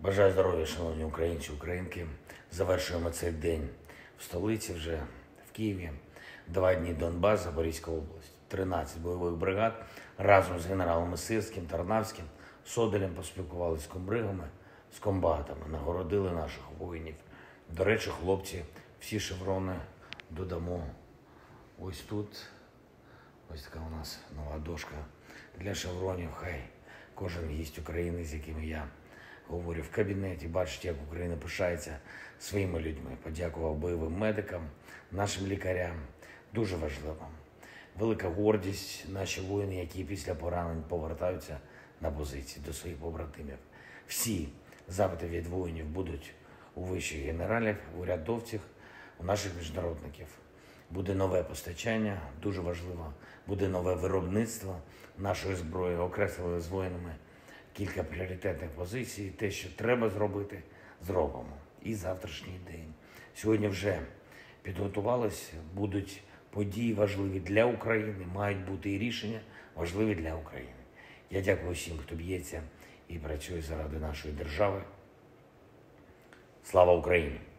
Бажаю здоров'я, шановні українці, українки. Завершуємо цей день в столиці вже, в Києві. 2 дні Донбас, Запорізька область. 13 бойових бригад разом з генералами Сирським, Тарнавським, Содолем поспілкувалися з комбригами, з комбатами, нагородили наших воїнів. До речі, хлопці, всі шеврони додамо ось тут. Ось така у нас нова дошка для шевронів. Хай кожен гість України, з якими я говорю в кабінеті, бачить, як Україна пишається своїми людьми. Подякував бойовим медикам, нашим лікарям. Дуже важливо. Велика гордість наші воїни, які після поранень повертаються на позиції до своїх побратимів. Всі запити від воїнів будуть у вищих генералів, у урядовців, у наших міжнародників. Буде нове постачання, дуже важливо, буде нове виробництво нашої зброї. Окреслили з воїнами кілька пріоритетних позицій. Те, що треба зробити, зробимо. І завтрашній день. Сьогодні вже підготувалися, будуть події важливі для України, мають бути і рішення важливі для України. Я дякую всім, хто б'ється і працює заради нашої держави. Слава Україні!